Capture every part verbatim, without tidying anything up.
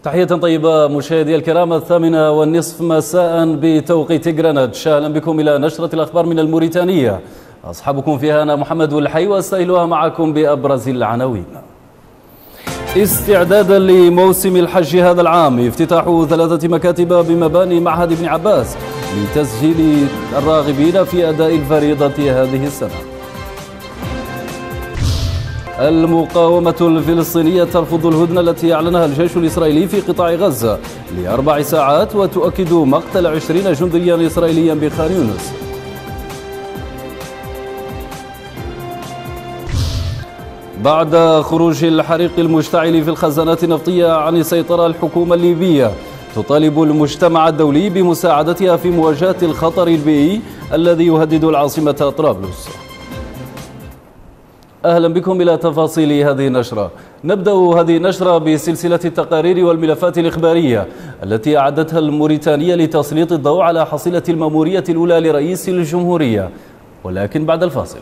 تحية طيبة مشاهدي الكرام، الثامنة والنصف مساء بتوقيت جرينتش. أهلا بكم إلى نشرة الأخبار من الموريتانية. أصحابكم فيها أنا محمد والحي، واستهلها معكم بأبرز العناوين. استعدادا لموسم الحج هذا العام، افتتاح ثلاثة مكاتب بمباني معهد ابن عباس لتسجيل الراغبين في أداء الفريضة هذه السنة. المقاومة الفلسطينية ترفض الهدنة التي أعلنها الجيش الإسرائيلي في قطاع غزة لأربع ساعات، وتؤكد مقتل عشرين جنديا إسرائيليا بخان يونس. بعد خروج الحريق المشتعل في الخزانات النفطية عن السيطرة، الحكومة الليبية تطالب المجتمع الدولي بمساعدتها في مواجهة الخطر البيئي الذي يهدد العاصمة طرابلس. أهلا بكم إلى تفاصيل هذه النشرة. نبدأ هذه النشرة بسلسلة التقارير والملفات الإخبارية التي أعدتها الموريتانية لتسليط الضوء على حصيلة المأمورية الأولى لرئيس الجمهورية، ولكن بعد الفاصل.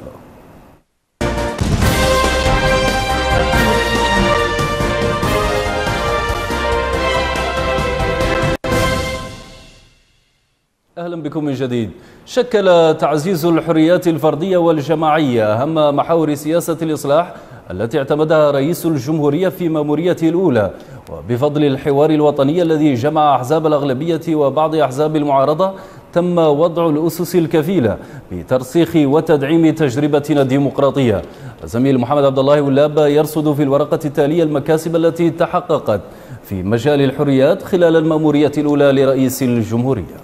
أهلا بكم من جديد. شكل تعزيز الحريات الفردية والجماعية أهم محاور سياسة الإصلاح التي اعتمدها رئيس الجمهورية في مأموريته الأولى، وبفضل الحوار الوطني الذي جمع أحزاب الأغلبية وبعض أحزاب المعارضة تم وضع الأسس الكفيلة بترسيخ وتدعيم تجربتنا الديمقراطية. الزميل محمد عبد الله ولاب يرصد في الورقة التالية المكاسب التي تحققت في مجال الحريات خلال المأمورية الأولى لرئيس الجمهورية.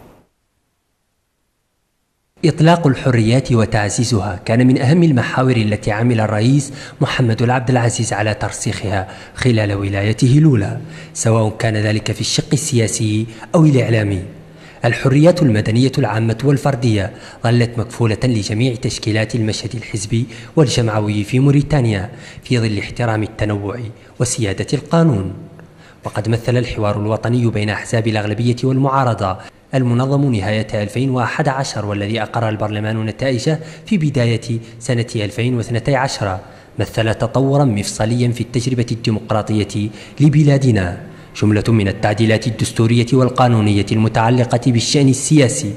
إطلاق الحريات وتعزيزها كان من أهم المحاور التي عمل الرئيس محمد العبد العزيز على ترسيخها خلال ولايته الأولى، سواء كان ذلك في الشق السياسي أو الإعلامي. الحريات المدنية العامة والفردية ظلت مكفولة لجميع تشكيلات المشهد الحزبي والجمعوي في موريتانيا في ظل احترام التنوع وسيادة القانون. وقد مثل الحوار الوطني بين أحزاب الأغلبية والمعارضة المنظم نهاية ألفين وأحد عشر والذي أقر البرلمان نتائجه في بداية سنة ألفين واثنتي عشر مثل تطورا مفصليا في التجربة الديمقراطية لبلادنا، جملة من التعديلات الدستورية والقانونية المتعلقة بالشأن السياسي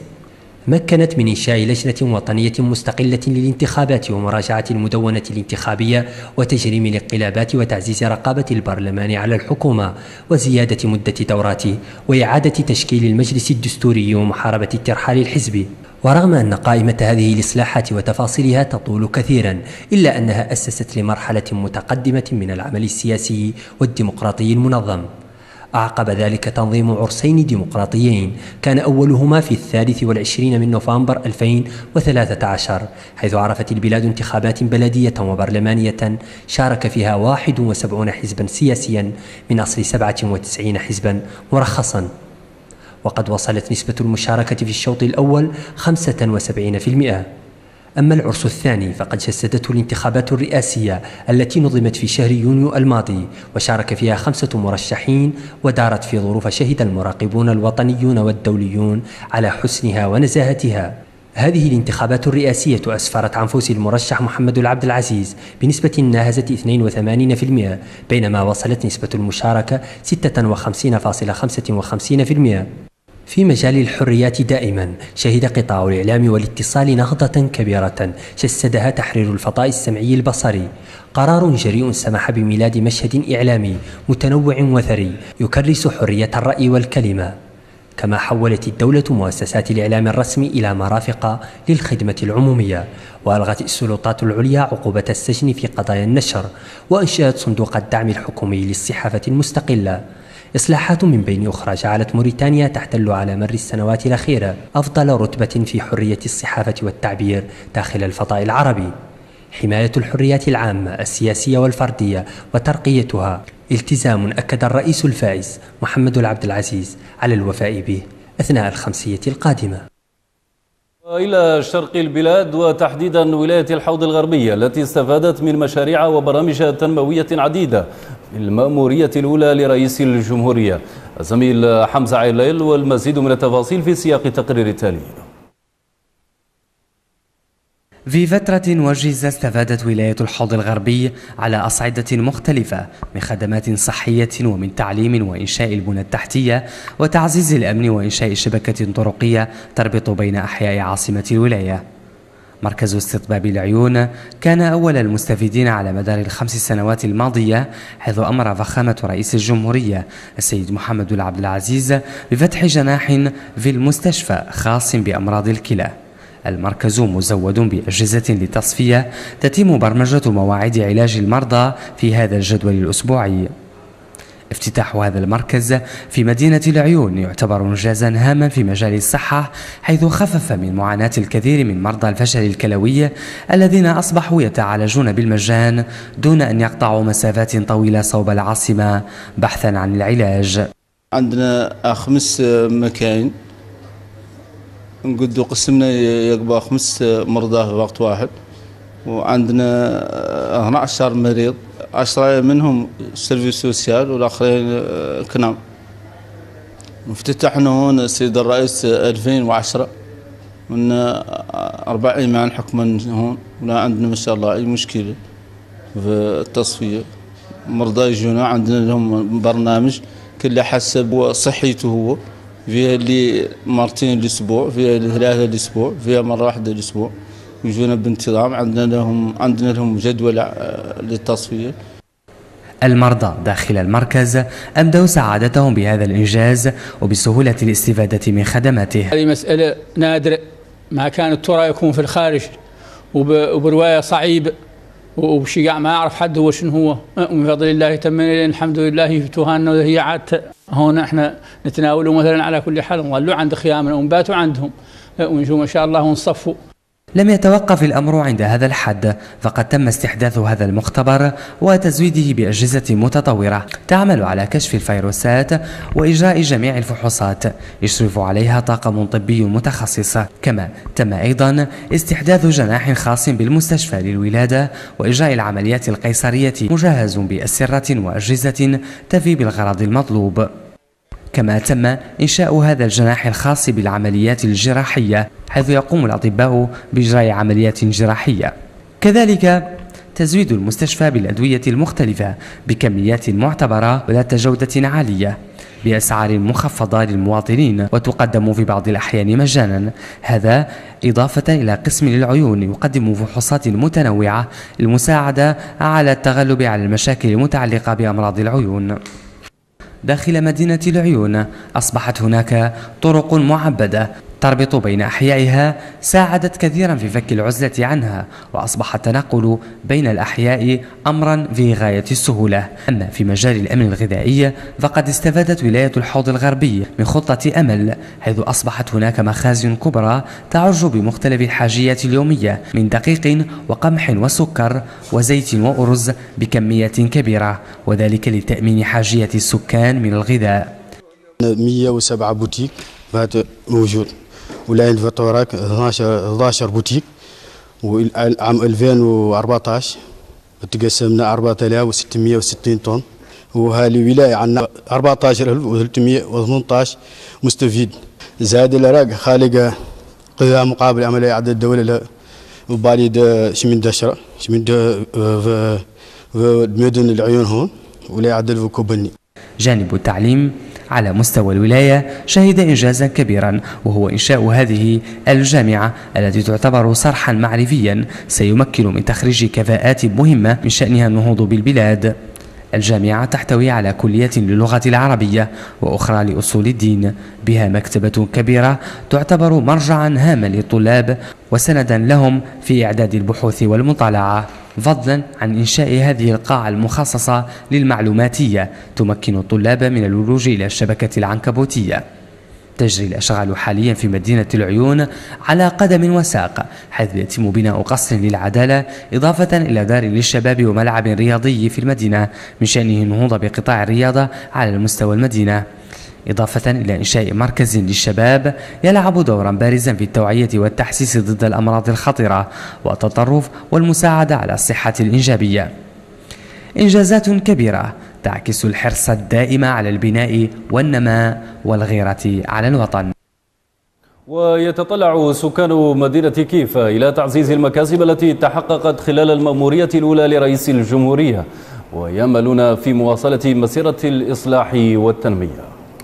مكنت من إنشاء لجنة وطنية مستقلة للانتخابات ومراجعة المدونة الانتخابية وتجريم الانقلابات وتعزيز رقابة البرلمان على الحكومة وزيادة مدة دوراته وإعادة تشكيل المجلس الدستوري ومحاربة الترحال الحزبي. ورغم أن قائمة هذه الإصلاحات وتفاصيلها تطول كثيرا، إلا أنها أسست لمرحلة متقدمة من العمل السياسي والديمقراطي المنظم. أعقب ذلك تنظيم عرسين ديمقراطيين كان أولهما في الثالث والعشرين من نوفمبر ألفين وثلاثة عشر، حيث عرفت البلاد انتخابات بلدية وبرلمانية شارك فيها واحد وسبعين حزبا سياسيا من أصل سبعة وتسعين حزبا مرخصا. وقد وصلت نسبة المشاركة في الشوط الأول خمسة وسبعين بالمئة. أما العرس الثاني فقد جسدته الانتخابات الرئاسية التي نظمت في شهر يونيو الماضي، وشارك فيها خمسة مرشحين، ودارت في ظروف شهد المراقبون الوطنيون والدوليون على حسنها ونزاهتها. هذه الانتخابات الرئاسية أسفرت عن فوز المرشح محمد العبد العزيز بنسبة ناهزت اثنين وثمانين بالمئة، بينما وصلت نسبة المشاركة ستة وخمسين فاصلة خمسة وخمسين بالمئة. في مجال الحريات دائما شهد قطاع الإعلام والاتصال نهضة كبيرة جسدها تحرير الفضاء السمعي البصري، قرار جريء سمح بميلاد مشهد إعلامي متنوع وثري يكرس حرية الرأي والكلمة. كما حولت الدولة مؤسسات الإعلام الرسمي إلى مرافق للخدمة العمومية، وألغت السلطات العليا عقوبة السجن في قضايا النشر، وأنشأت صندوق الدعم الحكومي للصحافة المستقلة. إصلاحات من بين أخرى جعلت موريتانيا تحتل على مر السنوات الأخيرة أفضل رتبة في حرية الصحافة والتعبير داخل الفضاء العربي. حماية الحريات العامة السياسية والفردية وترقيتها التزام أكد الرئيس الفائز محمد العبد العزيز على الوفاء به أثناء الخمسية القادمة. إلى شرق البلاد وتحديدا ولاية الحوض الغربية التي استفادت من مشاريع وبرامج تنموية عديدة في المأمورية الأولى لرئيس الجمهورية. الزميل حمزة عيليل والمزيد من التفاصيل في سياق التقرير التالي. في فترة وجيزة استفادت ولاية الحوض الغربي على أصعدة مختلفة من خدمات صحية ومن تعليم وإنشاء البنى التحتية وتعزيز الأمن وإنشاء شبكة طرقية تربط بين أحياء عاصمة الولاية. مركز استطباب العيون كان أول المستفيدين على مدار الخمس سنوات الماضية، حيث أمر فخامة رئيس الجمهورية السيد محمد عبد العزيز بفتح جناح في المستشفى خاص بأمراض الكلى. المركز مزود بأجهزة للتصفية تتم برمجة مواعيد علاج المرضى في هذا الجدول الأسبوعي. افتتاح هذا المركز في مدينة العيون يعتبر إنجازا هاما في مجال الصحة، حيث خفف من معاناة الكثير من مرضى الفشل الكلوي الذين أصبحوا يتعالجون بالمجان دون أن يقطعوا مسافات طويلة صوب العاصمة بحثا عن العلاج. عندنا خمس مكاين نقدو قسمنا يقبل خمس مرضى في وقت واحد، وعندنا اثني عشر مريض، عشرة منهم سيرفيس سوسيال والآخرين كنام. افتتحنا هون السيد الرئيس ألفين وعشرة، من أربع أيام حكما هون، ولا عندنا ما شاء الله أي مشكلة في التصفية. مرضى يجونا عندنا لهم برنامج كله حسب صحيته هو، فيها اللي مرتين الأسبوع، فيها اللي ثلاثة الأسبوع، فيها مرة واحدة الأسبوع، يجونا بانتظام. عندنا لهم عندنا لهم جدول للتصفية. المرضى داخل المركز أبدوا سعادتهم بهذا الإنجاز وبسهولة الاستفادة من خدماته. هذه مسألة نادرة، ما كان الترى يكون في الخارج وبرواية صعيب وبشجاع ما يعرف حد هو شنو هو. من فضل الله تمنى الحمد لله فتوهانا، وهي عادة هون احنا نتناوله مثلا على كل حال، نظلوا عند خيامنا ونباتوا عندهم ونشوف ما شاء الله ونصفوا. لم يتوقف الأمر عند هذا الحد، فقد تم استحداث هذا المختبر وتزويده بأجهزة متطورة تعمل على كشف الفيروسات وإجراء جميع الفحوصات يشرف عليها طاقم طبي متخصص. كما تم أيضا استحداث جناح خاص بالمستشفى للولادة وإجراء العمليات القيصرية مجهز بأسرة وأجهزة تفي بالغرض المطلوب. كما تم إنشاء هذا الجناح الخاص بالعمليات الجراحية، حيث يقوم الأطباء بإجراء عمليات جراحية. كذلك تزويد المستشفى بالأدوية المختلفة بكميات معتبرة وذات جودة عالية بأسعار مخفضة للمواطنين، وتقدم في بعض الأحيان مجانا. هذا إضافة إلى قسم للعيون يقدم فحوصات متنوعة للمساعدة على التغلب على المشاكل المتعلقة بأمراض العيون. داخل مدينة العيون أصبحت هناك طرق معبدة تربط بين أحيائها، ساعدت كثيرا في فك العزلة عنها، وأصبح التنقل بين الأحياء أمرا في غاية السهولة. أما في مجال الأمن الغذائي فقد استفادت ولاية الحوض الغربي من خطة أمل، حيث أصبحت هناك مخازن كبرى تعج بمختلف الحاجيات اليومية من دقيق وقمح وسكر وزيت وأرز بكميات كبيرة، وذلك لتأمين حاجية السكان من الغذاء. مئة وسبعة بوتيك بات موجود، ولاين فاتوراك اثناش اثناش بوتيك، والعام ألفين وأربعة عشر تقسمنا أربعة آلاف وستمئة وستين طن، وهذه ولاية عندنا أربعة عشر ألف وثلاثمئة وثمانية عشر مستفيد. زاد العراق خالق قضاء مقابل عملية عدد الدولة وبالي شمين دشرة شمين في مدن العيون هون ولاية عدد كوبني. جانب التعليم على مستوى الولاية شهد إنجازا كبيرا، وهو إنشاء هذه الجامعة التي تعتبر صرحا معرفيا سيمكن من تخريج كفاءات مهمة من شأنها النهوض بالبلاد. الجامعة تحتوي على كلية للغة العربية وأخرى لأصول الدين، بها مكتبة كبيرة تعتبر مرجعا هاما للطلاب وسندا لهم في إعداد البحوث والمطالعة، فضلا عن إنشاء هذه القاعة المخصصة للمعلوماتية تمكن الطلاب من الولوج إلى الشبكة العنكبوتية. تجري الأشغال حاليا في مدينة العيون على قدم وساق، حيث يتم بناء قصر للعدالة إضافة إلى دار للشباب وملعب رياضي في المدينة من شأنه النهوض بقطاع الرياضة على مستوى المدينة، إضافة إلى إنشاء مركز للشباب يلعب دورا بارزا في التوعية والتحسيس ضد الأمراض الخطرة والتطرف والمساعدة على الصحة الإنجابية. إنجازات كبيرة تعكس الحرص الدائم على البناء والنماء والغيرة على الوطن. ويتطلع سكان مدينة كيف إلى تعزيز المكاسب التي تحققت خلال المأمورية الأولى لرئيس الجمهورية، ويأملون في مواصلة مسيرة الإصلاح والتنمية.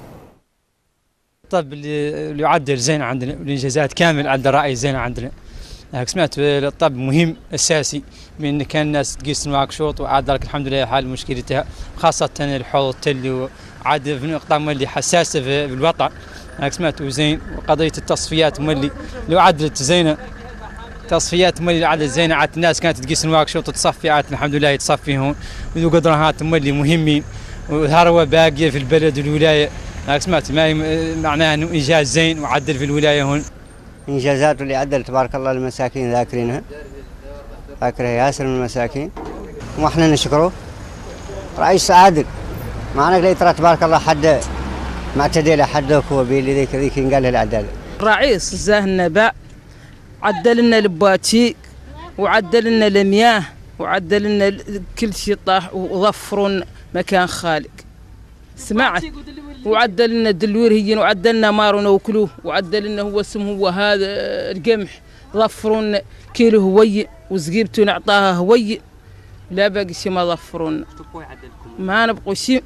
الطب اللي يعدل زين عندنا، الإنجازات كامل عند الرأي زين عندنا. سمعت الطب مهم أساسي، بأن كان الناس تقيس نواكشوط وعاد ذلك الحمد لله حال مشكلتها، خاصة الحوض التلي وعاد في نقطة مولي حساسة في الوطن. سمعت وزين، وقضية التصفيات مولي لو عدلت زينة، تصفيات مولي عدلت زينة، عاد الناس كانت تقيس نواكشوط وتصفي، عاد الحمد لله يتصفيهم، وذو قدرات مولي مهمين، والهروة باقية في البلد والولاية. سمعت ما معناها انه انجاز زين وعدل في الولايه هون. انجازات اللي عدل تبارك الله المساكين ذاكرينها، ذاكرها ياسر من المساكين، واحنا نشكره. رئيس عادل معنا اللي ترى تبارك الله حد معتدل حد هو بيلي ذيك ذيك قال له العداله. الرئيس زاه النباء، عدل لنا البواتيك وعدل لنا المياه وعدل لنا كل شيء طاح وظفر مكان خالق. سمعت وعدل لنا الدلوير هي وعدل لنا مار ونوكلوه وعدل لنا هو اسمه هو هذا القمح ظفرون كيلو هوي وزقيبته نعطاها هوي، لا باقي شيء ما ظفرون، ما نبقوا شيء.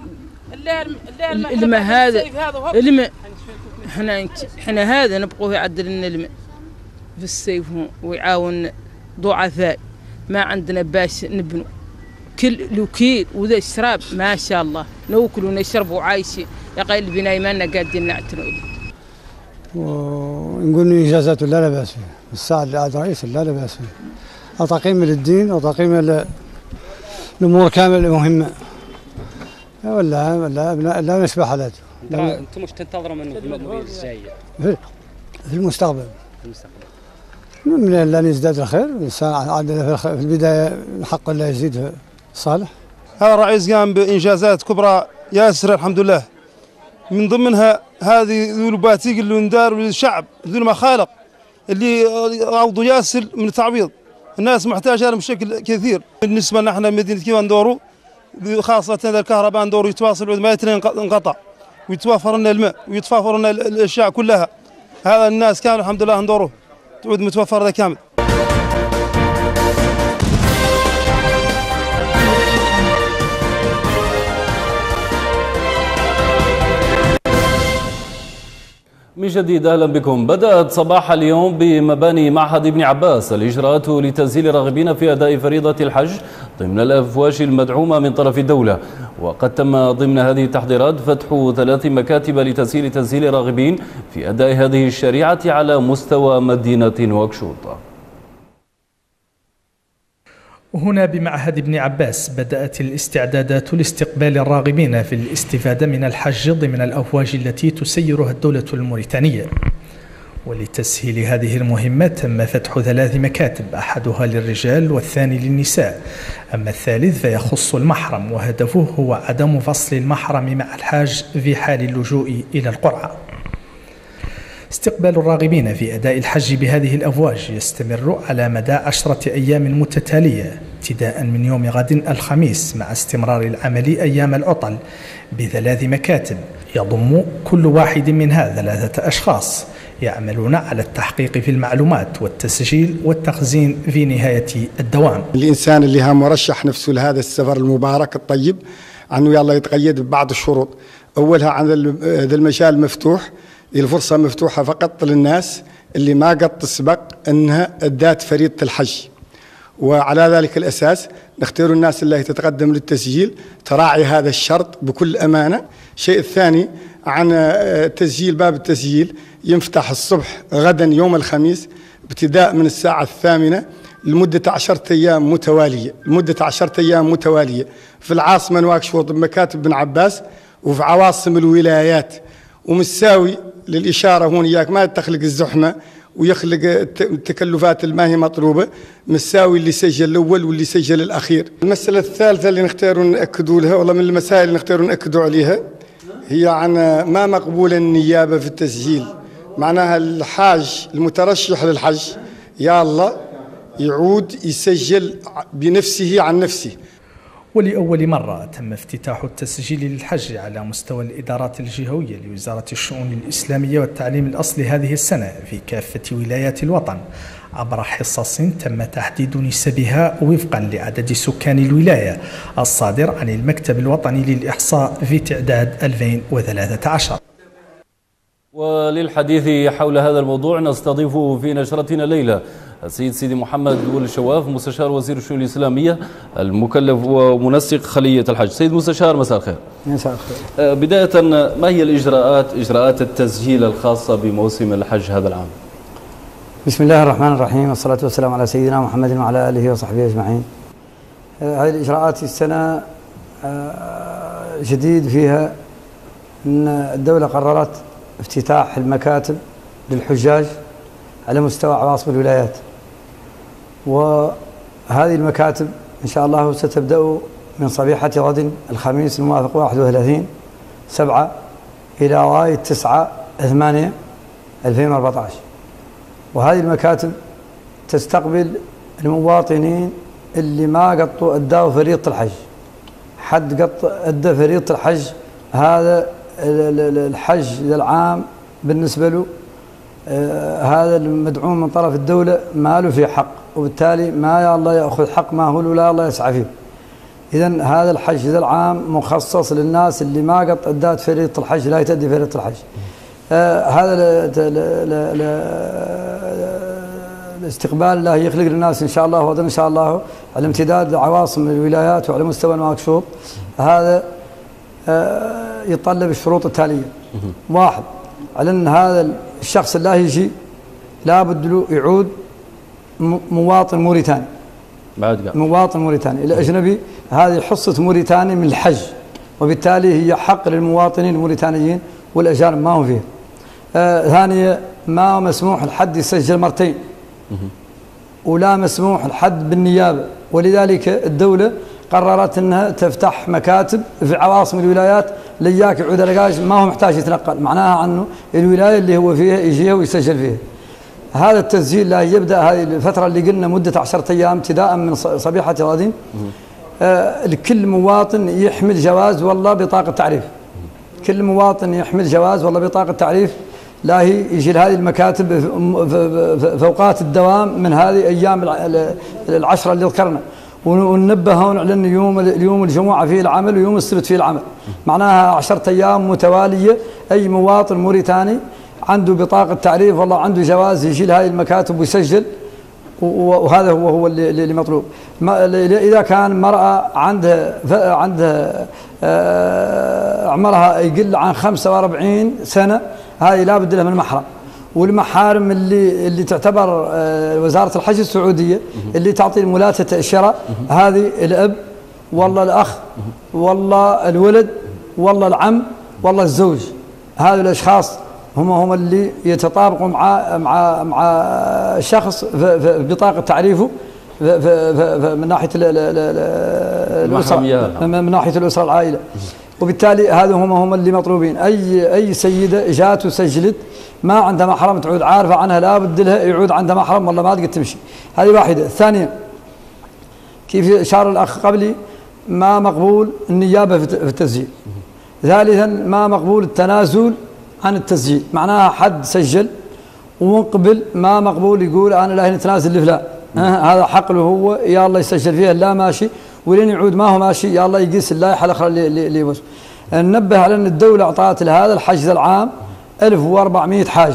الماء هذا الماء احنا احنا هذا نبقوا يعدل لنا الماء في الصيف ويعاون ضعفاء، ما عندنا باش نبنوا كل لوكيل وذا الشراب ما شاء الله نوكل ونشرب وعايشين، يقال البناء مالنا قاعدين نعتنوا له. ونقول انجازاته لا لا باس فيه، الساعه اللي قاعد رئيس لا لا باس فيه، تقييم للدين وتقييم الامور كامله مهمه. ولا ولا لا نشبه حالاته. انتم مش تنتظروا منه في المأمورية الجايه؟ في المستقبل. في المستقبل. من لا يزداد الخير، الانسان عاد في البدايه حق الله يزيد صالح. هذا الرئيس قام بانجازات كبرى ياسر الحمد لله، من ضمنها هذه ذو الباتيق اللي ندار للشعب ذو المخالق اللي عوضوا ياسر من التعويض، الناس محتاجه بشكل كثير. بالنسبه لنا احنا مدينه كيف ندوروا، خاصه الكهرباء ندوروا يتواصل ما ينقطع ويتوافر لنا الماء ويتوافر لنا الاشياء كلها. هذا الناس كانوا الحمد لله ندوروه تعود متوفر ذا كامل. من جديد أهلا بكم. بدأت صباح اليوم بمباني معهد ابن عباس الإجراءات لتسهيل الراغبين في أداء فريضة الحج ضمن الأفواج المدعومة من طرف الدولة، وقد تم ضمن هذه التحضيرات فتح ثلاث مكاتب لتسهيل تسهيل الراغبين في أداء هذه الشريعة على مستوى مدينة نواكشوط. هنا بمعهد ابن عباس بدأت الاستعدادات لاستقبال الراغبين في الاستفادة من الحج ضمن الأفواج التي تسيرها الدولة الموريتانية. ولتسهيل هذه المهمة تم فتح ثلاث مكاتب، أحدها للرجال والثاني للنساء، أما الثالث فيخص المحرم، وهدفه هو عدم فصل المحرم مع الحاج في حال اللجوء إلى القرعة. استقبال الراغبين في أداء الحج بهذه الأفواج يستمر على مدى عشرة أيام متتالية، ابتداء من يوم غد الخميس، مع استمرار العمل أيام العطل بثلاث مكاتب يضم كل واحد منها ثلاثة أشخاص يعملون على التحقيق في المعلومات والتسجيل والتخزين في نهاية الدوام. الإنسان اللي ها مرشح نفسه لهذا السفر المبارك الطيب عنه يلا يتقيد ببعض الشروط. أولها عن ذا المجال مفتوح، الفرصة مفتوحة فقط للناس اللي ما قد سبق أنها أدات فريضة الحج، وعلى ذلك الأساس نختار الناس اللي تتقدم للتسجيل تراعي هذا الشرط بكل أمانة. الشيء الثاني عن تسجيل، باب التسجيل ينفتح الصبح غدا يوم الخميس ابتداء من الساعة الثامنة لمدة عشرة أيام متوالية، لمدة عشرة أيام متوالية في العاصمة نواكشوط بمكاتب ابن عباس وفي عواصم الولايات، ومساوي للإشارة هون إياك ما تخلق الزحمة ويخلق التكلفات اللي ما هي مطلوبة، مساوي اللي سجل الأول واللي سجل الأخير. المسألة الثالثة اللي نختار نأكدوا لها، والله من المسائل اللي نختار نأكدوا عليها، هي عن ما مقبول النيابة في التسجيل. معناها الحاج المترشح للحج يا الله يعود يسجل بنفسه عن نفسه. ولأول مرة تم افتتاح التسجيل للحج على مستوى الإدارات الجهوية لوزارة الشؤون الإسلامية والتعليم الأصلي هذه السنة في كافة ولايات الوطن عبر حصص تم تحديد نسبها وفقا لعدد سكان الولاية الصادر عن المكتب الوطني للإحصاء في تعداد ألفين وثلاثة عشر. وللحديث حول هذا الموضوع نستضيف في نشرتنا الليلة السيد سيدي محمد والشواف مستشار وزير الشؤون الإسلامية المكلف ومنسق خلية الحج. سيد مستشار مساء الخير. مساء الخير. بداية ما هي الإجراءات إجراءات التسجيل الخاصة بموسم الحج هذا العام؟ بسم الله الرحمن الرحيم والصلاة والسلام على سيدنا محمد وعلى آله وصحبه أجمعين. هذه الإجراءات السنة جديد فيها أن الدولة قررت افتتاح المكاتب للحجاج على مستوى عواصم الولايات، وهذه المكاتب إن شاء الله ستبدأ من صبيحة غد الخميس الموافق واحد وثلاثين سبعة إلى غاية تسعة ثمانية ألفين وأربعة عشر. وهذه المكاتب تستقبل المواطنين اللي ما قطوا أدوا فريضة الحج. حد قط أدى فريضة الحج، هذا الحج العام بالنسبة له آه هذا المدعوم من طرف الدولة ما له فيه حق، وبالتالي ما يا الله يأخذ حق ما هو له لا الله يسعى فيه. إذن هذا الحج ذا العام مخصص للناس اللي ما قط أدات فريضة الحج لا يتأدي فريضة الحج. آه هذا الاستقبال الله يخلق للناس إن شاء الله وغدا إن شاء الله على امتداد عواصم الولايات وعلى مستوى المكشوط. هذا آه يتطلب الشروط التالية. واحد، على أن هذا الشخص اللي يجي لابد له يعود مواطن موريتاني. بعد مواطن موريتاني. الأجنبي هذه حصة موريتاني من الحج، وبالتالي هي حق للمواطنين الموريتانيين والأجانب ما هم فيه. آه ثانية، ما مسموح لحد يسجل مرتين ولا مسموح لحد بالنيابة، ولذلك الدولة قررت أنها تفتح مكاتب في عواصم الولايات لياك يعود الرقاج ما هو محتاج يتنقل، معناها عنه الولاية اللي هو فيها يجيها ويسجل فيها. هذا التسجيل لا يبدأ هذه الفترة اللي قلنا مدة عشرة أيام ابتداء من صبيحة غد. آه لكل مواطن يحمل جواز والله بطاقة تعريف. كل مواطن يحمل جواز والله بطاقة تعريف لا هي يجي لهذه المكاتب في أوقات الدوام من هذه أيام العشرة اللي ذكرنا، وننبهون على أن يوم اليوم الجمعة فيه العمل ويوم السبت فيه العمل، معناها عشرة أيام متوالية. أي مواطن موريتاني عنده بطاقة تعريف والله عنده جواز يجي لهذه المكاتب ويسجل، وهذا هو هو اللي, اللي مطلوب. إذا كان مرأة عندها عندها عمرها يقل عن خمسة وأربعين سنة هذه لا بد لها من محرم. والمحارم اللي اللي تعتبر وزارة الحج السعودية اللي تعطي ملاتة الشراء، هذه الأب والله الأخ والله الولد والله العم والله الزوج. هذه الأشخاص هم هم اللي يتطابقوا مع مع مع شخص في بطاقة تعريفه في في من ناحية الأسرة، من ناحية الأسرة العائلة. وبالتالي هذا هم هم اللي مطلوبين. أي أي سيدة جات وسجلت ما عندها محرم تعود عارفة عنها لابد لها يعود عندها محرم والله ما تقدر تمشي. هذه واحدة. الثانية، كيف أشار الأخ قبلي، ما مقبول النيابة في التسجيل. ثالثا، ما مقبول التنازل عن التسجيل، معناها حد سجل ومقبل ما مقبول يقول أنا لا نتنازل لفلان، هذا حق له هو يا الله يسجل فيها لا ماشي، ولين يعود ما هو ماشي يا الله يقيس اللائحة الأخرى اللي اللي يوصل. ننبه على أن الدولة أعطت لهذا الحج العام ألف وأربعمائة حاج.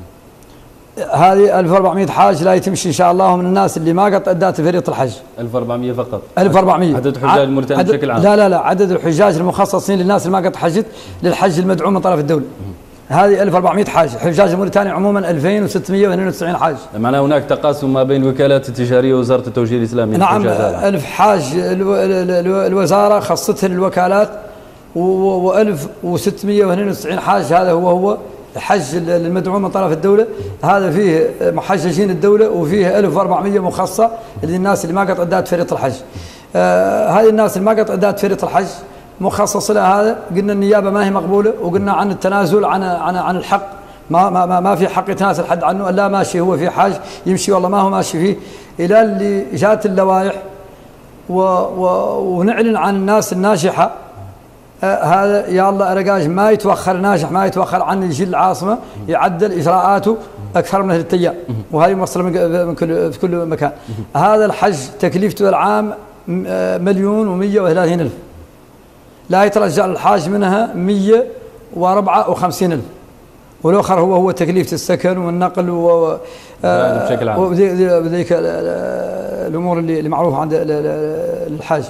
هذه ألف وأربعمائة حاج لا تمشي إن شاء الله من الناس اللي ما قد أدت فريضة الحج. ألف وأربعمائة فقط. ألف وأربعمائة عدد الحجاج الموريتانيين بشكل عام. لا لا لا عدد الحجاج المخصصين للناس اللي ما قد حجت للحج المدعوم من طرف الدولة. هذه ألف وأربعمائة حاج. حجاج الموريتاني عموما ألفين وستمائة واثنين وتسعين حاج. معناه هناك تقاسم ما بين الوكالات التجارية ووزارة التوجيه الإسلامي. نعم، ألف حاج الوزارة خصتها للوكالات، وألف وستمائة واثنين وتسعين حاج هذا هو هو الحج المدعوم من طرف الدولة. هذا فيه محججين الدولة وفيه ألف وأربعمائة مخصصة للناس اللي ما قد أدت فريضة الحج. آه هذه الناس اللي ما قد أدت فريضة الحج مخصص لها. هذا قلنا النيابة ما هي مقبولة، وقلنا عن التنازل عن عن عن الحق، ما ما ما في حق يتنازل حد عنه، لا ماشي هو في حاج يمشي والله ما هو ماشي فيه، إلى اللي جات اللوائح و و ونعلن عن الناس الناجحة. آه هذا يا الله أرقاش ما يتوخر ناجح، ما يتوخر عن يجي العاصمة يعدل إجراءاته أكثر من ثلاثة أيام، وهذه موصلة من كل في كل مكان. هذا الحج تكلفته العام مليون ومية وثلاثين ألف، لا يترجع الحاج منها مية وأربعة وخمسين ألف، والآخر هو هو تكلفة السكن والنقل و بشكل عام وذيك الأمور اللي معروفة عند الحاج.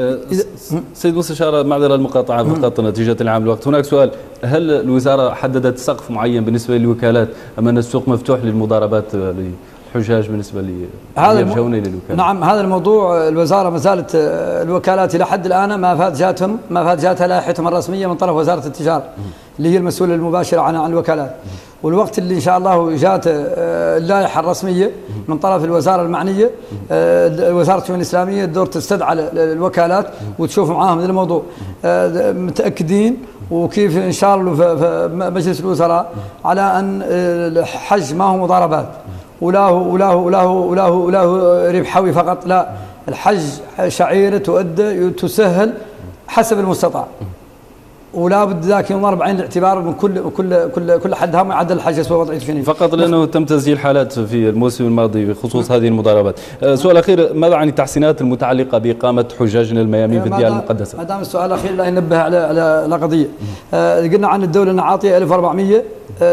سيد مستشار، معذرة المقاطعة فقط نتيجة العام الوقت، هناك سؤال: هل الوزارة حددت سقف معين بالنسبة للوكالات أم أن السوق مفتوح للمضاربات للحجاج بالنسبة لي يرجعون إلى الوكالات؟ نعم، هذا الموضوع الوزارة ما زالت الوكالات إلى حد الآن ما فات جاتهم ما فات جاتها لائحتهم الرسمية من طرف وزارة التجارة اللي هي المسؤولة المباشرة عن عن الوكالات، والوقت اللي إن شاء الله جات اللائحة الرسمية من طرف الوزارة المعنية، وزارة الشؤون الإسلامية الدور تستدعى الوكالات وتشوف معاهم هذا الموضوع. متأكدين وكيف إن شاء الله في مجلس الوزراء على أن الحج ما هو مضاربات ولا هو ولا هو ولا هو ولا هو ولا هو ربحوي فقط، لا، الحج شعيرة تؤدى تسهل حسب المستطاع، ولا بد ذاك ينظر بعين الاعتبار من كل كل كل كل حد هم يعدل الحج سوى وضعيته فيه. فقط لانه تم تسجيل حالات في الموسم الماضي بخصوص هذه المضاربات. سؤال اخير: ماذا عن التحسينات المتعلقه باقامه حجاجنا الميامين في الديار المقدسه؟ ما دام السؤال الاخير لا ينبه على على قضيه. آه قلنا عن الدوله انها عاطيه ألف وأربعمئة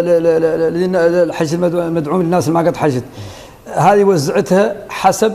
للحج المدعوم للناس اللي ما قد حجت. هذه وزعتها حسب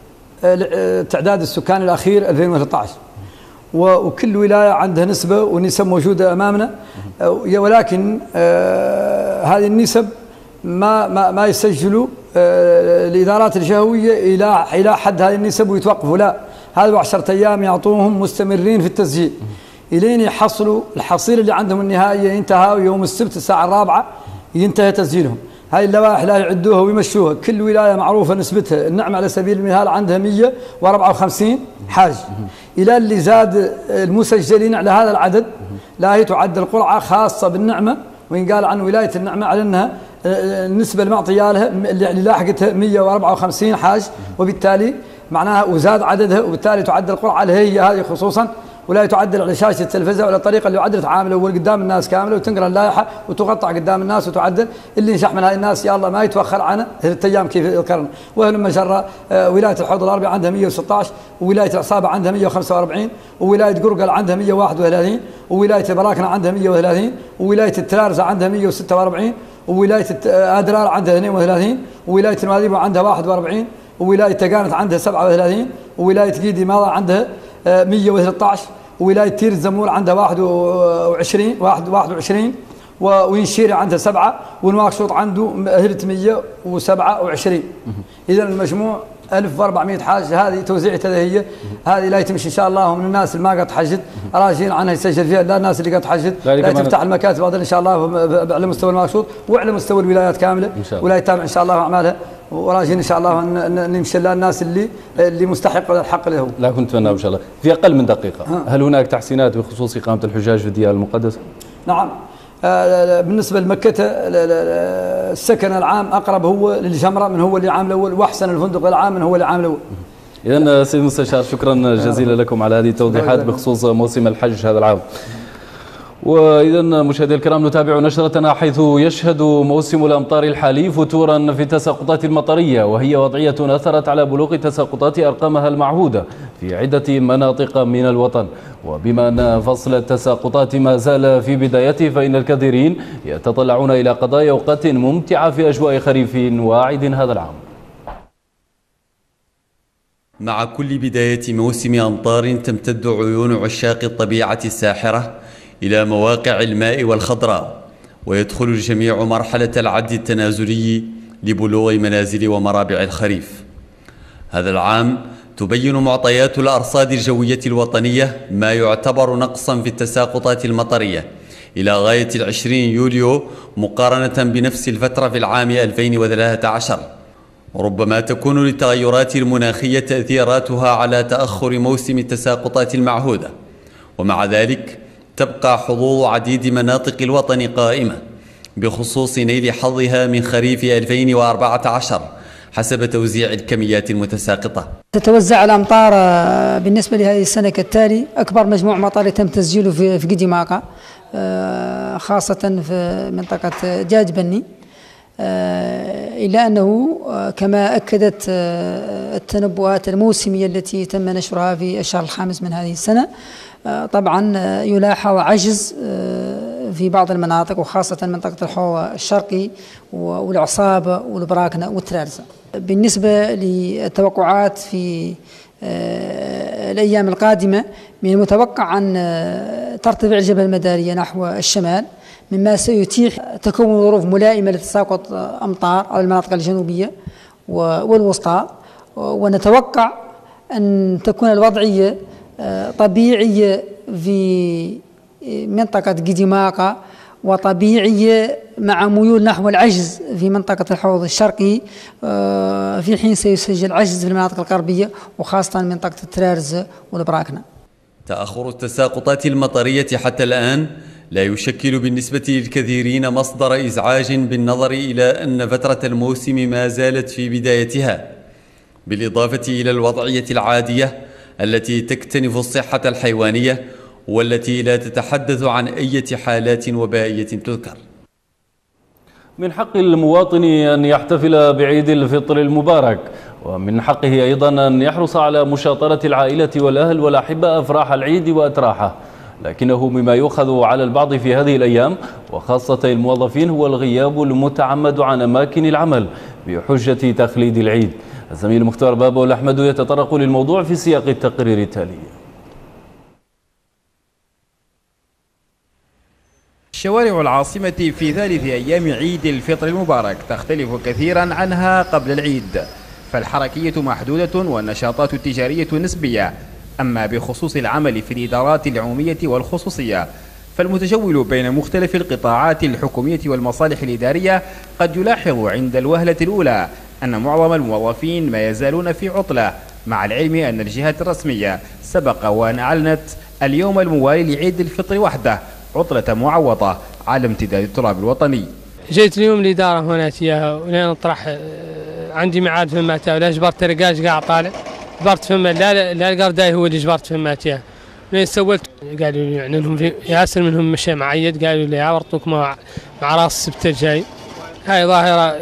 تعداد السكان الاخير ألفين وثلاثة عشر، وكل ولاية عندها نسبة ونسب موجودة أمامنا، ولكن آه هذه النسب ما ما ما يسجلوا آه الإدارات الجهوية إلى إلى حد هذه النسب ويتوقفوا، لا، هذا عشرة أيام يعطوهم مستمرين في التسجيل إلين يحصلوا الحصيلة اللي عندهم النهائية، ينتهى يوم السبت الساعة الرابعة ينتهي تسجيلهم. هاي اللوائح لا يعدوها ويمشوها، كل ولاية معروفة نسبتها. النعم على سبيل المثال عندها مئة وأربعة وخمسين حاج، إلى اللي زاد المسجلين على هذا العدد لا هي تعد القرعة خاصة بالنعمة، وإن قال عن ولاية النعمة على أنها النسبة المعطية لها اللي لاحقتها مئة وأربعة وخمسين حاج، وبالتالي معناها وزاد عددها، وبالتالي تعد القرعة اللي هي هذه خصوصا، ولا يتعدل على شاشة التلفزيون ولا الطريقة اللي يعدل عامله أول قدام الناس كاملة، وتنقرأ اللائحة وتقطع قدام الناس وتعدل. اللي ينشح من هاي الناس يا الله ما يتوخر عنه ثلاث أيام كيف يذكرنا. وهل مجرة ولاية الحوض الغربي عندها مئة وستة عشر، وولاية العصابة عندها مئة وخمسة وأربعين، وولاية قرقل عندها مئة وواحد وثلاثين، وولاية براكنة عندها مئة وثلاثين، وولاية التلارزة عندها مئة وستة وأربعين، وولاية أدرار عندها اثنين وثلاثين، وولاية الماذيب عندها واحد وأربعين، وولاية تقانت عندها سبعة وثلاثين، وولاية قيدي ماضى عندها مئة وثلاثة عشر، وولاية تير الزمور عندها واحد وعشرين واحد واحد وعشرين، وينشيري عندها سبعة، ونواكشوط عنده ثلاثمئة وسبعة وعشرين. إذا المجموع ألف وأربعمئة حاج. هذه توزيعتها هي هذه لا تمشي إن شاء الله من الناس اللي ما قد حجت راجين عنها يسجل فيها، لا الناس اللي قد حجت لا تفتح المكاتب هذا إن شاء الله على مستوى المواكشوط وعلى مستوى الولايات كاملة، ولا يتابع إن شاء الله أعمالها، وراجين إن شاء الله نمشي لها الناس اللي اللي مستحقة الحق له. لا كنت أتمنى إن شاء الله. في أقل من دقيقة، هل هناك تحسينات بخصوص إقامة الحجاج في الديار المقدسة؟ نعم. بالنسبة لمكة السكن العام أقرب هو للجمرة من هو اللي عام الأول، وأحسن الفندق العام من هو اللي عام الأول. إذن سيد المستشار شكرا جزيلا لكم على هذه التوضيحات بخصوص موسم الحج هذا العام. وإذا مشاهدي الكرام نتابع نشرتنا، حيث يشهد موسم الأمطار الحالي فتورا في التساقطات المطرية، وهي وضعية أثرت على بلوغ التساقطات أرقامها المعهودة في عدة مناطق من الوطن. وبما أن فصل التساقطات ما زال في بدايته، فإن الكثيرين يتطلعون إلى قضاء أوقات ممتعة في أجواء خريف واعد هذا العام. مع كل بداية موسم أمطار تمتد عيون عشاق الطبيعة الساحرة إلى مواقع الماء والخضراء، ويدخل الجميع مرحلة العد التنازلي لبلوغ منازل ومرابع الخريف. هذا العام تبين معطيات الأرصاد الجوية الوطنية ما يعتبر نقصا في التساقطات المطرية إلى غاية العشرين يوليو مقارنة بنفس الفترة في العام ألفين وثلاثة عشر. ربما تكون للتغيرات المناخية تأثيراتها على تأخر موسم التساقطات المعهودة، ومع ذلك تبقى حظوظ عديد مناطق الوطن قائمة بخصوص نيل حظها من خريف ألفين وأربعة عشر، حسب توزيع الكميات المتساقطة. تتوزع الأمطار بالنسبة لهذه السنة كالتالي: أكبر مجموع مطر تم تسجيله في في قديماقة خاصة في منطقة دياج بني، إلا أنه كما أكدت التنبؤات الموسمية التي تم نشرها في الشهر الخامس من هذه السنة، طبعا يلاحظ عجز في بعض المناطق وخاصة منطقة الحوض الشرقي والعصابة والبراكنة والترارزة. بالنسبة للتوقعات في الأيام القادمة، من المتوقع أن ترتفع الجبهة المدارية نحو الشمال، مما سيتيح تكون ظروف ملائمة لتساقط أمطار على المناطق الجنوبية والوسطى، ونتوقع أن تكون الوضعية طبيعية في منطقة قديماقة وطبيعية مع ميول نحو العجز في منطقة الحوض الشرقي، في حين سيسجل عجز في المناطق الغربية وخاصة منطقة الترارز والبراكنة. تأخر التساقطات المطرية حتى الآن لا يشكل بالنسبة للكثيرين مصدر إزعاج بالنظر إلى أن فترة الموسم ما زالت في بدايتها، بالإضافة إلى الوضعية العادية التي تكتنف الصحة الحيوانية والتي لا تتحدث عن أي حالات وبائية تذكر. من حق المواطن أن يحتفل بعيد الفطر المبارك، ومن حقه أيضا أن يحرص على مشاطرة العائلة والأهل والأحبة أفراح العيد وأتراحه، لكنه مما يؤخذ على البعض في هذه الأيام وخاصة الموظفين هو الغياب المتعمد عن أماكن العمل بحجة تخليد العيد. الزميل مختار بابو الأحمد يتطرق للموضوع في سياق التقرير التالي. شوارع العاصمة في ثالث أيام عيد الفطر المبارك تختلف كثيرا عنها قبل العيد، فالحركية محدودة والنشاطات التجارية نسبية. أما بخصوص العمل في الإدارات العمومية والخصوصية، فالمتجول بين مختلف القطاعات الحكومية والمصالح الإدارية قد يلاحظ عند الوهلة الأولى أن معظم الموظفين ما يزالون في عطلة، مع العلم أن الجهات الرسمية سبق وأن أعلنت اليوم الموالي لعيد الفطر وحده عطلة معوضة على امتداد التراب الوطني. جيت اليوم الإدارة هنا تياها ولين أطرح عندي ميعاد في ماتها، ولا جبرت رقاش قاعد طالع جبرت فما لا لا القرداي هو اللي جبرت في ماتها. لين سويت قالوا لي يعني انهم في ياسر منهم مشى معيد، قالوا لي عورتك مع مع راس السبت الجاي. هاي ظاهرة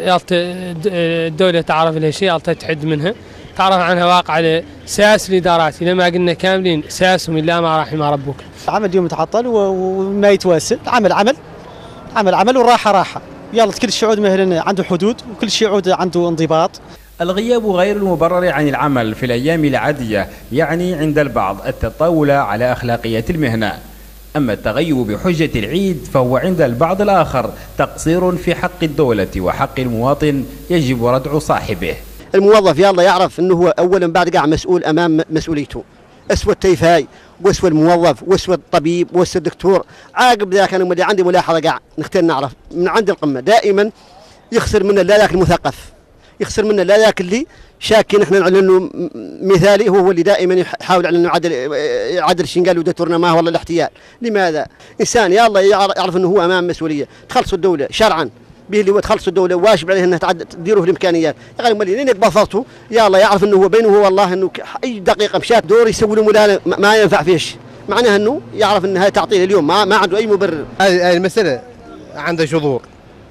الدولة تعرف لها شيء تحد منها، تعرف عنها واقع سياسة الإدارات. إذا ما قلنا كاملين سياسهم إلا ما رحم ربك. عمل يوم يتعطل وما يتواصل، عمل عمل عمل عمل والراحة راحة. يلا كل شيء يعود مثلا عنده حدود وكل شيء يعود عنده انضباط. الغياب غير المبرر عن العمل في الأيام العادية يعني عند البعض التطاول على أخلاقية المهنة، أما التغيب بحجة العيد فهو عند البعض الآخر تقصير في حق الدولة وحق المواطن يجب ردع صاحبه. الموظف يلا يعرف أنه هو أولا بعد قاع مسؤول أمام مسؤوليته، أسوى التيفاي وأسوى الموظف وأسوى الطبيب وأسوى الدكتور. عاقب ذاك أنا اللي عندي ملاحظة قاع نختار نعرف من عند القمة دائما يخسر منا لا ذاك المثقف، يخسر منا لا ذاك اللي شاكين احنا نعلن مثالي هو اللي دائما يحاول على انه يعدل يعدل الشنقال ودتورنا ما هو والله الاحتيال. لماذا؟ انسان يلا يعرف انه هو امام مسؤوليه، تخلصوا الدوله شرعا به اللي هو تخلصوا الدوله واجب عليه انها تديروه الامكانيات. يا اخي مالي لين بسطته يلا يعرف انه هو بينه هو والله انه اي دقيقه مشات دور يسوي له ملالة ما ينفع فيش، معناها انه يعرف ان هاي تعطيل اليوم ما ما عنده اي مبرر. هذه المساله عندها جذور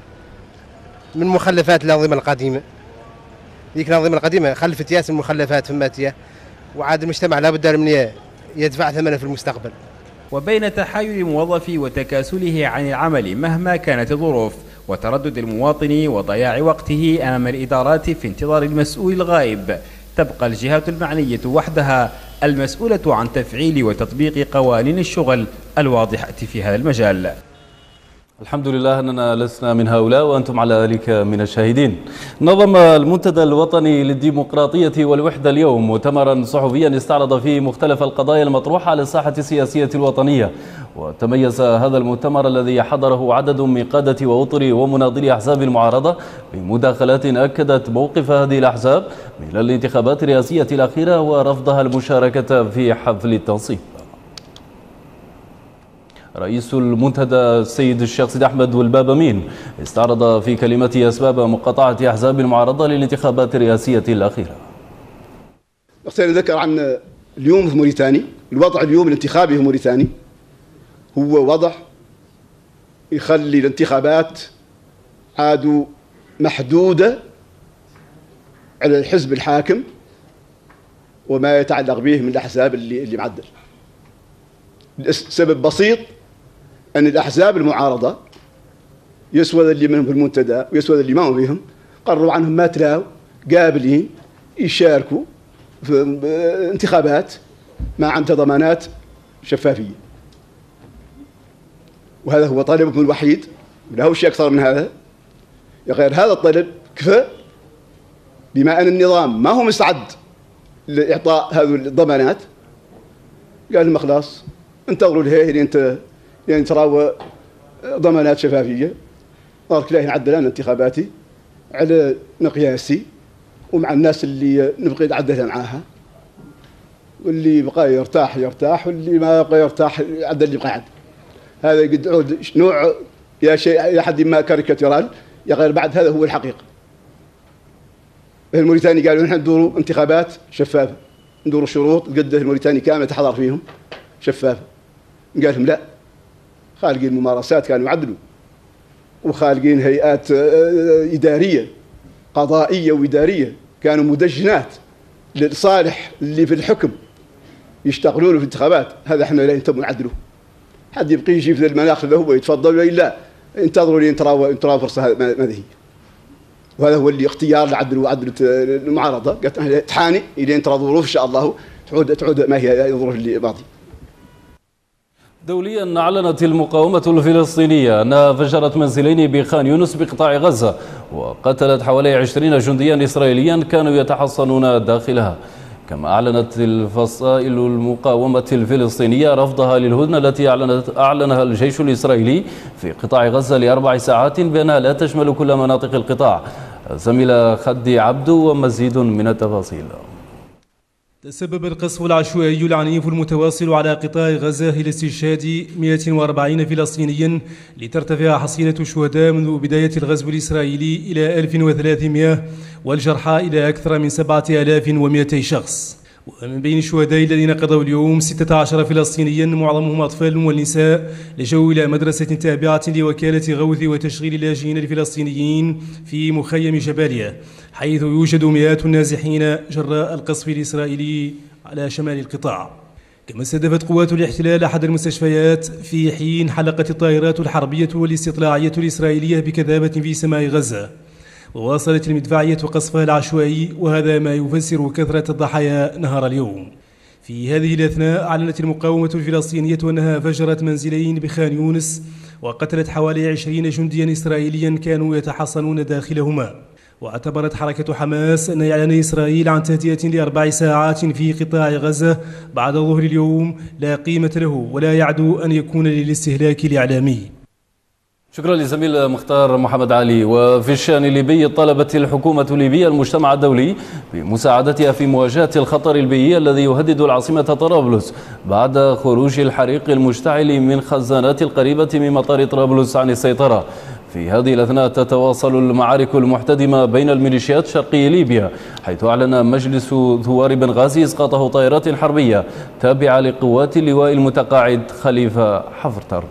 من مخلفات الانظمه القديمه. ذيك الأنظمة القديمة خلفت ياس المخلفات في ماتية، وعاد المجتمع لابد من يدفع ثمنه في المستقبل. وبين تحايل الموظف وتكاسله عن العمل مهما كانت الظروف وتردد المواطن وضياع وقته أمام الإدارات في انتظار المسؤول الغائب، تبقى الجهات المعنية وحدها المسؤولة عن تفعيل وتطبيق قوانين الشغل الواضحة في هذا المجال. الحمد لله أننا لسنا من هؤلاء وأنتم على ذلك من الشاهدين. نظم المنتدى الوطني للديمقراطية والوحدة اليوم مؤتمرا صحفيا استعرض فيه مختلف القضايا المطروحة على الساحة السياسية الوطنية. وتميز هذا المؤتمر الذي حضره عدد من قادة وأطر ومناضلي أحزاب المعارضة بمداخلات أكدت موقف هذه الأحزاب من الانتخابات الرئاسية الأخيرة ورفضها المشاركة في حفل التنصيب. رئيس المنتدى السيد الشيخ سيد أحمد والباب أمين استعرض في كلمته أسباب مقاطعة أحزاب المعارضة للانتخابات الرئاسية الأخيرة. أختار ذكر عن اليوم في موريتانيا، الوضع اليوم الانتخابي في موريتانيا هو وضع يخلي الانتخابات عادوا محدودة على الحزب الحاكم وما يتعلق به من الأحزاب اللي اللي معدل. السبب بسيط، أن الأحزاب المعارضة يسود اللي منهم في المنتدى ويسود اللي ما هم فيهم قرروا عنهم ما تلاو قابلين يشاركوا في انتخابات ما عندها ضمانات شفافية، وهذا هو طلبهم الوحيد، ولا هو شيء أكثر من هذا. يا غير هذا الطلب كفى، بما أن النظام ما هو مستعد لإعطاء هذه الضمانات، قال لهم خلاص انتظروا لهي اللي انت يعني تراوى ضمانات شفافية. قالك لا نعدل أنا انتخاباتي على مقياسي ومع الناس اللي نبغي نعدلها معاها، واللي يبقى يرتاح يرتاح واللي ما يبقى يرتاح يعدل اللي يبقى يعدل. هذا قد عود نوع يا شيء يا حد ما كاريكاتيرال، يا غير بعد هذا هو الحقيقة. الموريتاني قالوا نحن ندوروا انتخابات شفافة، ندوروا شروط قد الموريتاني كاملة تحضر فيهم شفافة. قال لهم لا، خالقين ممارسات كانوا يعدلوا، وخالقين هيئات إدارية قضائية وإدارية كانوا مدجنات للصالح اللي في الحكم يشتغلون في الانتخابات. هذا احنا لا نتم نعدلوه. حد يبقى يجي في المناخ اللي هو يتفضل ولا لا، انتظروا لين تراوا تراوا فرصة ما هي. وهذا هو اللي اختيار لعدل وعدل المعارضة، قالت تحاني الين ترى ظروف ان شاء الله تعود تعود ما هي الظروف اللي ماضيه. دوليا أعلنت المقاومة الفلسطينية أنها فجرت منزلين بخان يونس بقطاع غزة وقتلت حوالي عشرين جنديا إسرائيليا كانوا يتحصنون داخلها. كما أعلنت الفصائل المقاومة الفلسطينية رفضها للهدنة التي أعلنت أعلنها الجيش الإسرائيلي في قطاع غزة لأربع ساعات بأنها لا تشمل كل مناطق القطاع. زميل خدي عبدو ومزيد من التفاصيل. تسبب القصف العشوائي العنيف المتواصل على قطاع غزة إلى استشهاد مئة وأربعين فلسطينيا لترتفع حصيلة الشهداء منذ بداية الغزو الإسرائيلي إلى ألف وثلاثمئة والجرحى إلى أكثر من سبعة آلاف ومئتي شخص. ومن بين الشهداء الذين قضوا اليوم ستة عشر فلسطينيا معظمهم أطفال والنساء لجوا إلى مدرسة تابعة لوكالة غوث وتشغيل اللاجئين الفلسطينيين في مخيم جباليا، حيث يوجد مئات النازحين جراء القصف الإسرائيلي على شمال القطاع. كما استهدفت قوات الاحتلال أحد المستشفيات في حين حلقت الطائرات الحربية والاستطلاعية الإسرائيلية بكثافة في سماء غزة. وواصلت المدفعية قصفها العشوائي، وهذا ما يفسر كثرة الضحايا نهار اليوم. في هذه الأثناء أعلنت المقاومة الفلسطينية أنها فجرت منزلين بخان يونس وقتلت حوالي عشرين جنديا إسرائيليا كانوا يتحصنون داخلهما. واعتبرت حركة حماس أن إعلان إسرائيل عن تهدئة لأربع ساعات في قطاع غزة بعد ظهر اليوم لا قيمة له ولا يعدو أن يكون للاستهلاك الإعلامي. شكرا لزميل مختار محمد علي. وفي الشأن الليبي طلبت الحكومة الليبية المجتمع الدولي بمساعدتها في مواجهة الخطر البيئي الذي يهدد العاصمة طرابلس بعد خروج الحريق المشتعل من خزانات القريبة من مطار طرابلس عن السيطرة. في هذه الأثناء تتواصل المعارك المحتدمة بين الميليشيات شرقي ليبيا، حيث أعلن مجلس ثوار بنغازي إسقاطه طائرات حربية تابعة لقوات اللواء المتقاعد خليفة حفتر.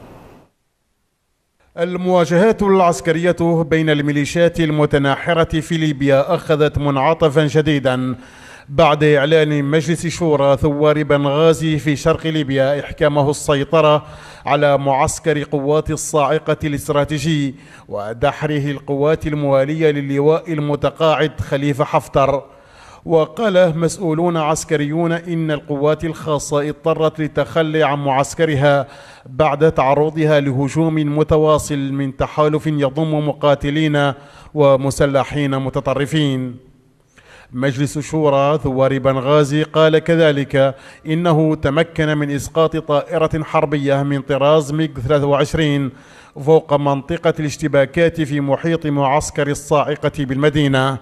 المواجهات العسكرية بين الميليشيات المتناحرة في ليبيا أخذت منعطفا جديدا بعد إعلان مجلس شورى ثوار بنغازي في شرق ليبيا إحكامه السيطرة على معسكر قوات الصاعقة الاستراتيجي ودحره القوات الموالية للواء المتقاعد خليفة حفتر. وقال مسؤولون عسكريون إن القوات الخاصة اضطرت للتخلي عن معسكرها بعد تعرضها لهجوم متواصل من تحالف يضم مقاتلين ومسلحين متطرفين. مجلس شورى ثوار بنغازي قال كذلك إنه تمكن من إسقاط طائرة حربية من طراز ميغ ثلاثة وعشرين فوق منطقة الاشتباكات في محيط معسكر الصاعقة بالمدينة،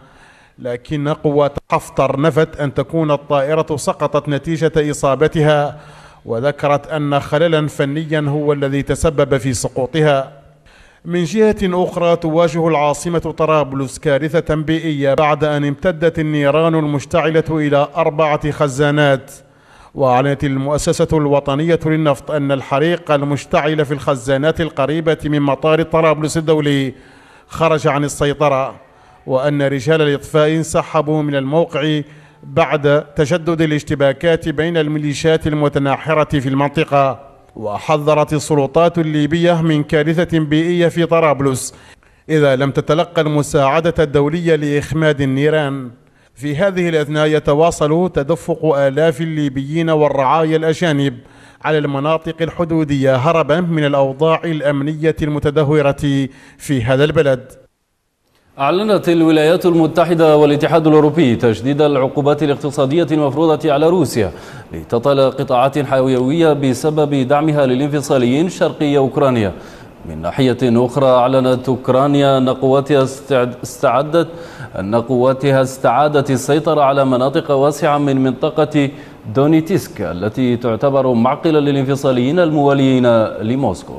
لكن قوات حفتر نفت أن تكون الطائرة سقطت نتيجة إصابتها وذكرت أن خللا فنيا هو الذي تسبب في سقوطها. من جهة أخرى تواجه العاصمة طرابلس كارثة بيئية بعد أن امتدت النيران المشتعلة إلى أربعة خزانات. وأعلنت المؤسسة الوطنية للنفط أن الحريق المشتعل في الخزانات القريبة من مطار طرابلس الدولي خرج عن السيطرة، وأن رجال الإطفاء انسحبوا من الموقع بعد تجدد الاشتباكات بين الميليشيات المتناحرة في المنطقة. وحذرت السلطات الليبية من كارثة بيئية في طرابلس إذا لم تتلقى المساعدة الدولية لإخماد النيران. في هذه الأثناء يتواصل تدفق آلاف الليبيين والرعايا الأجانب على المناطق الحدودية هربا من الأوضاع الأمنية المتدهورة في هذا البلد. أعلنت الولايات المتحدة والاتحاد الأوروبي تجديد العقوبات الاقتصادية المفروضة على روسيا لتطال قطاعات حيوية بسبب دعمها للانفصاليين شرقي أوكرانيا. من ناحية أخرى أعلنت أوكرانيا أن قواتها استعدت أن قواتها استعادت السيطرة على مناطق واسعة من منطقة دونيتسك التي تعتبر معقلا للانفصاليين المواليين لموسكو.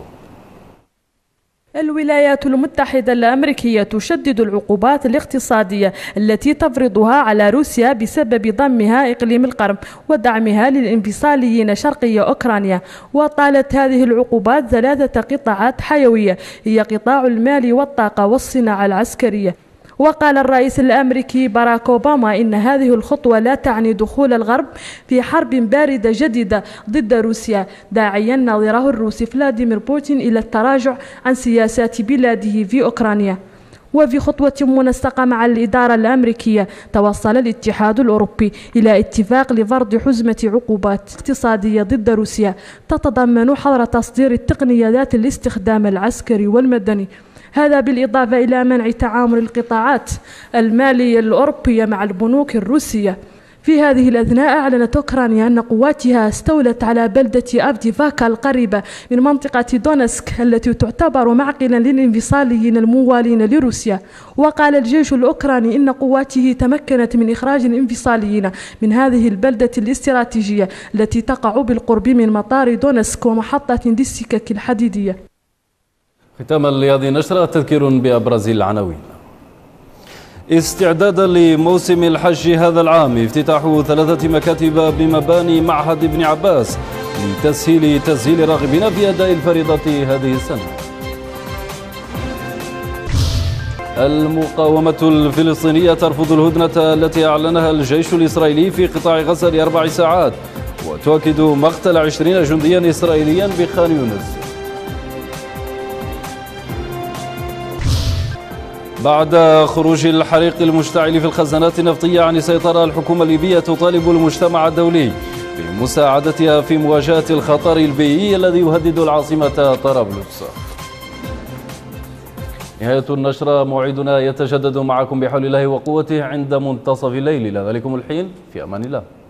الولايات المتحدة الأمريكية تشدد العقوبات الاقتصادية التي تفرضها على روسيا بسبب ضمها إقليم القرم ودعمها للانفصاليين شرقي أوكرانيا. وطالت هذه العقوبات ثلاثة قطاعات حيوية هي قطاع المال والطاقة والصناعة العسكرية. وقال الرئيس الأمريكي باراك أوباما إن هذه الخطوة لا تعني دخول الغرب في حرب باردة جديدة ضد روسيا، داعيا نظيره الروسي فلاديمير بوتين إلى التراجع عن سياسات بلاده في أوكرانيا. وفي خطوة منسقة مع الإدارة الأمريكية توصل الاتحاد الأوروبي إلى اتفاق لفرض حزمة عقوبات اقتصادية ضد روسيا تتضمن حظر تصدير التقنية ذات الاستخدام العسكري والمدني، هذا بالإضافة إلى منع تعامل القطاعات المالية الأوروبية مع البنوك الروسية. في هذه الأثناء أعلنت أوكرانيا أن قواتها استولت على بلدة أفديفاكا القريبة من منطقة دونسك التي تعتبر معقلا للانفصاليين الموالين لروسيا. وقال الجيش الأوكراني إن قواته تمكنت من إخراج الانفصاليين من هذه البلدة الاستراتيجية التي تقع بالقرب من مطار دونسك ومحطة للسكك الحديدية. ختاما لهذه النشرة تذكير بأبرز العناوين. استعدادا لموسم الحج هذا العام افتتاح ثلاثة مكاتب بمباني معهد ابن عباس لتسهيل تسهيل الراغبين في أداء الفريضة هذه السنة. المقاومة الفلسطينية ترفض الهدنة التي أعلنها الجيش الإسرائيلي في قطاع غزة لأربع ساعات وتؤكد مقتل عشرين جنديا إسرائيليا بخان يونس. بعد خروج الحريق المشتعل في الخزانات النفطية عن السيطرة، الحكومة الليبية تطالب المجتمع الدولي بمساعدتها في مواجهة الخطر البيئي الذي يهدد العاصمة طرابلس. نهاية النشرة، موعدنا يتجدد معكم بحول الله وقوته عند منتصف الليل. إلى ذلكم الحين في أمان الله.